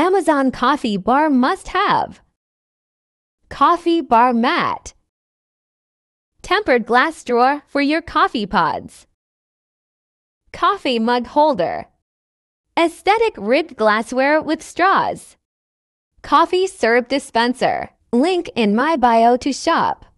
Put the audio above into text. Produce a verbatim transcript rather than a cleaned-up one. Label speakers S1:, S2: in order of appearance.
S1: Amazon coffee bar must-have. Coffee bar mat. Tempered glass drawer for your coffee pods. Coffee mug holder. Aesthetic ribbed glassware with straws. Coffee syrup dispenser. Link in my bio to shop.